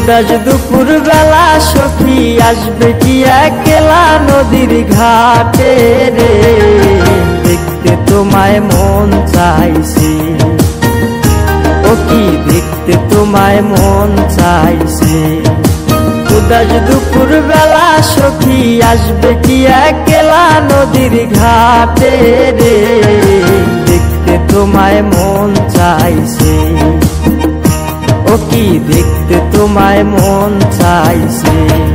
উদাস দুপুর বেলা সখী আসবে কি একলা নদীর ঘাটে রে, দেখতে তোমায় মন চাইছে, ও কি দেখতে তোমায় মন চাইছে। উদাস দুপুর বেলা সখী আসবে কি একলা নদীর ঘাটে রে, দেখতে তোমায় মন চাইছে, ও কি দেখতে তোমায় মন চাইছে।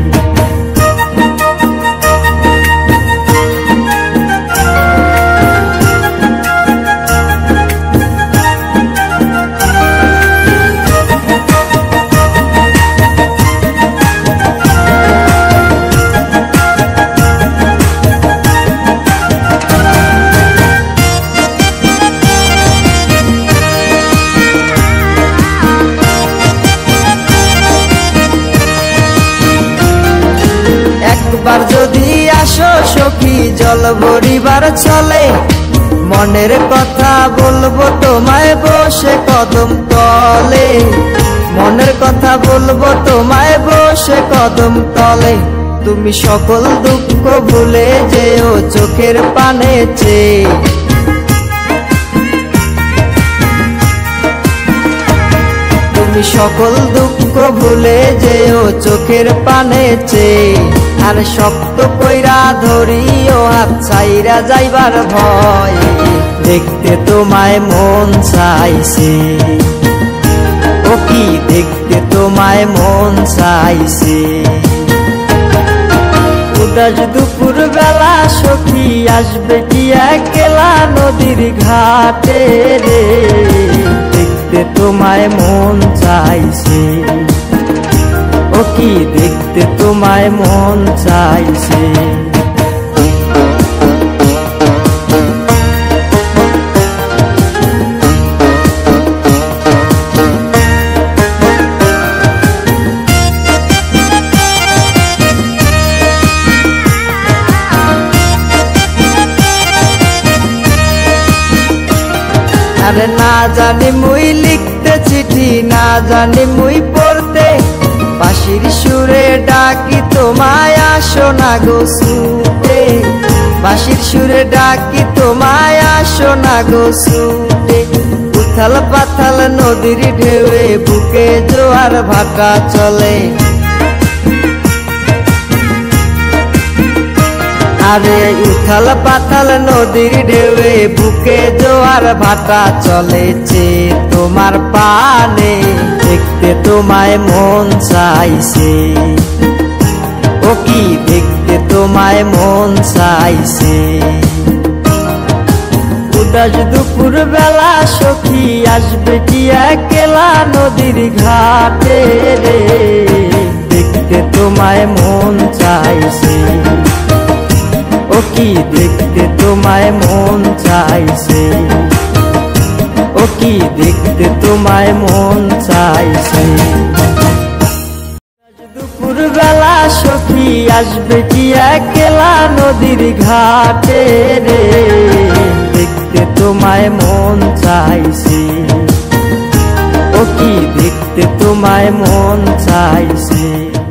একবার যদি আসো সখী জল ভরিবার চলে, মনের কথা বলবো তোমায় বসে কদম তলে, মনের কথা বলবো তোমায় বসে কদম তলে। তুমি সকল দুঃখ ভুলে যেও চোখের পানে চেয়ে, তুমি সকল দুঃখ ভুলে যেও চোখের পানে চেয়ে। আর শক্ত কইরা ধরিও হাত ছাইরা যাইবার ভয়, দেখতে তোমায় মন চাইছে, ও কি দেখতে তোমায় মন চাইছে। উদাস দুপুর বেলা সখী আসবে কি একলা নদীর ঘাটে রে, দেখতে তোমায় মন চাইছে, ও কি দেখতে তোমায় মন চাইছে। আরে না জানি মুই লিখতে চিঠি, না জানি মুই পড়তে, বাঁশির সুরে ডাকি তোমায় আসো না গো ছুটে, বাঁশির সুরে ডাকি তোমায় আসো না গো ছুটে। উথাল পাথাল নদীর ঢেউয়ে বুকে জোয়ার ভাটা চলে, আরে উথাল পাথাল নদীর ঢেউয়ে বুকে জোয়ার ভাটা চলেছে তোমার পানে, দেখতে তোমায় মন চাইছে, ও কি দেখতে তোমায় মন চাইছে। উদাস দুপুর বেলা সখী আসবে কি একলা নদীর ঘাটে রে, দেখতে তোমায় মন চাইছে, ও কি দেখতে তোমায় মন চাইছে, ও কি দেখতে তোমায় মন চাইছে। দুপুর বেলা সখী আসবে কি একলা নদীর ঘাটে রে, দেখতে তোমায় মন চাইছে, ও কি দেখতে তোমায় মন চাইছে।